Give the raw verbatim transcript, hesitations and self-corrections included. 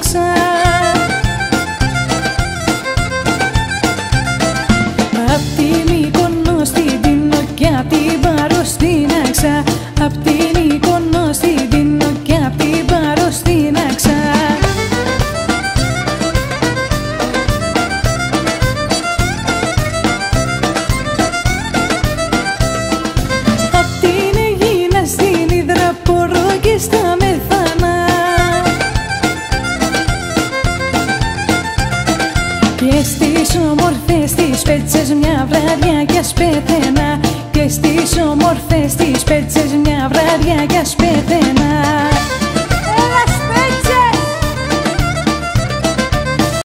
θάλασσα. Απ' την Μύκονο στην Τίνο και απ' την Πάρο στην Άξα. Απ' την Μύκονο στην Τίνο και απ' την Πάρο στην Άξα. Απ' την Αιγίνα στην Ιδραπορο και στα Μεθάνα. Και στις όμορφες τις Πέτσες μια βράδια κι ας πέθαινα. Και στις όμορφες τις Πέτσες μια βράδια κι ας πέθαινα.